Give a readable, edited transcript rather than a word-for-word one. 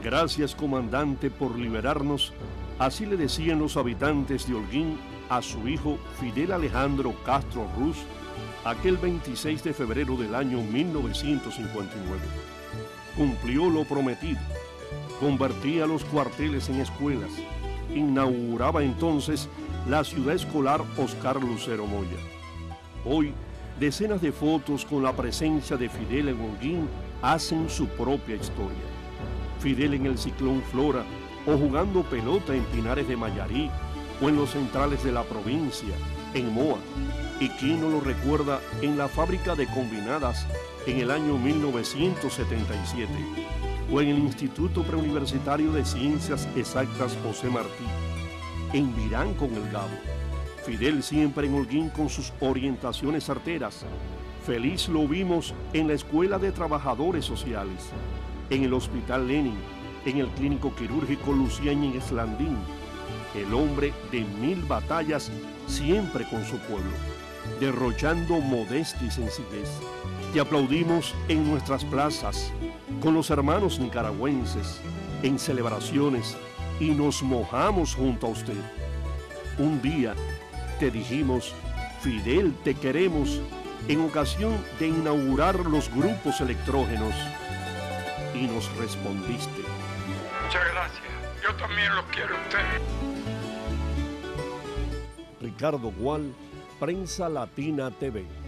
Gracias, comandante, por liberarnos. Así le decían los habitantes de Holguín a su hijo Fidel Alejandro Castro Ruz aquel 26 de febrero del año 1959. Cumplió lo prometido, convertía los cuarteles en escuelas, inauguraba entonces la ciudad escolar Oscar Lucero Moya. Hoy, decenas de fotos con la presencia de Fidel en Holguín hacen su propia historia. Fidel en el Ciclón Flora, o jugando pelota en Pinares de Mayarí, o en los centrales de la provincia, en Moa, y quién no lo recuerda en la fábrica de combinadas en el año 1977, o en el Instituto Preuniversitario de Ciencias Exactas José Martí, en Virán con el Gabo. Fidel siempre en Holguín con sus orientaciones certeras. Feliz lo vimos en la Escuela de Trabajadores Sociales, en el Hospital Lenin, en el Clínico Quirúrgico Lucía Ñíguez Landín, el hombre de 1000 batallas siempre con su pueblo, derrochando modestia y sencillez. Te aplaudimos en nuestras plazas, con los hermanos nicaragüenses, en celebraciones, y nos mojamos junto a usted. Un día te dijimos, Fidel, te queremos, en ocasión de inaugurar los grupos electrógenos, y nos respondiste. Muchas gracias, yo también lo quiero a usted. Ricardo Gual, Prensa Latina TV.